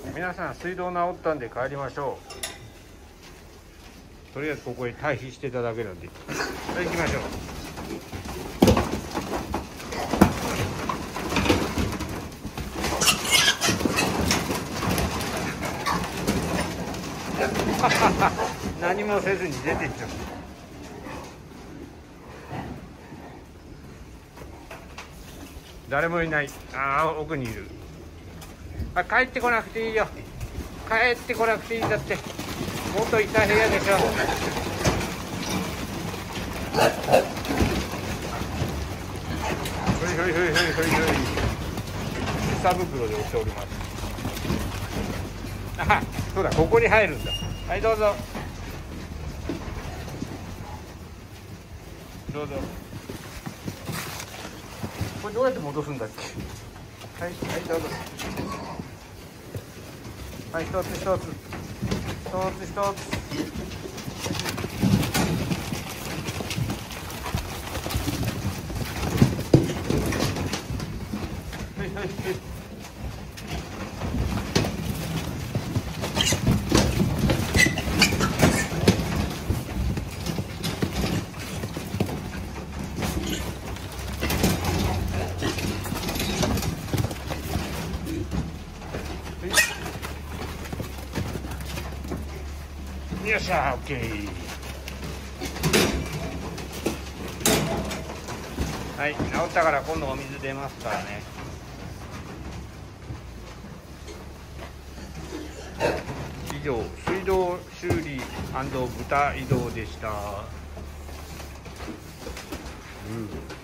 皆さん水道直ったんで帰りましょう。とりあえずここに退避していただけるんで、行きましょう。何もせずに出ていっちゃう。誰もいない。ああ、奥にいる。あ、帰ってこなくていいよ。帰ってこなくていいんだって。元いた部屋でしょ。ふいふいふいふいふいふい。下袋で押しております。あ、そうだ、ここに入るんだ。はい、どうぞ。どうぞ。これどうやって戻すんだっけ。はい、はい、どうぞ。はい、一つ一つ。一つ一つ。はいはいはい。よっしゃー、オッケー。はい、治ったから今度お水出ますからね。以上、水道修理&豚移動でした。